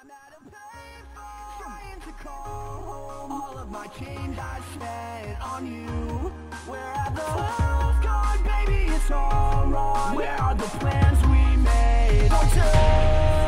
I'm at a payphone trying to call home. All of my change I spent on you. Where have the world's gone, baby? It's all wrong. Where are the plans we made? Don't tell